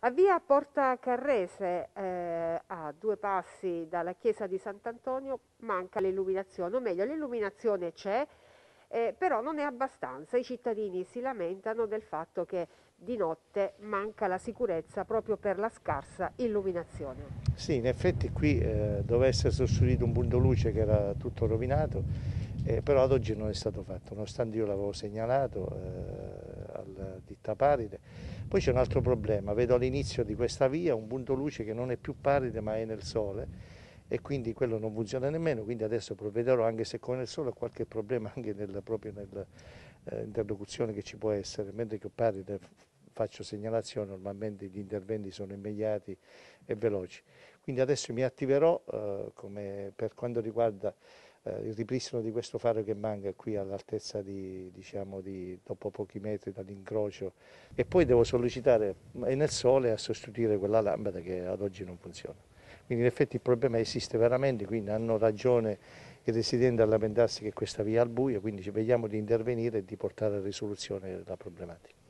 A via Porta Carrese, a due passi dalla chiesa di Sant'Antonio, manca l'illuminazione, o meglio, l'illuminazione c'è, però non è abbastanza. I cittadini si lamentano del fatto che di notte manca la sicurezza proprio per la scarsa illuminazione. Sì, in effetti qui doveva essere sostituito un punto luce che era tutto rovinato, però ad oggi non è stato fatto, nonostante io l'avevo segnalato al ditta Paride. Poi c'è un altro problema, vedo all'inizio di questa via un punto luce che non è più Paride ma è nel sole e quindi quello non funziona nemmeno, quindi adesso provvederò, anche se con il sole ho qualche problema anche proprio nell'interlocuzione che ci può essere, mentre che Paride faccio segnalazione, normalmente gli interventi sono immediati e veloci. Quindi adesso mi attiverò come per quanto riguarda il ripristino di questo faro che manca qui all'altezza diciamo, dopo pochi metri dall'incrocio e poi devo sollecitare nel sole a sostituire quella lampada che ad oggi non funziona. Quindi in effetti il problema esiste veramente, quindi hanno ragione i residenti a lamentarsi che questa via è al buio, quindi vediamo di intervenire e di portare a risoluzione la problematica.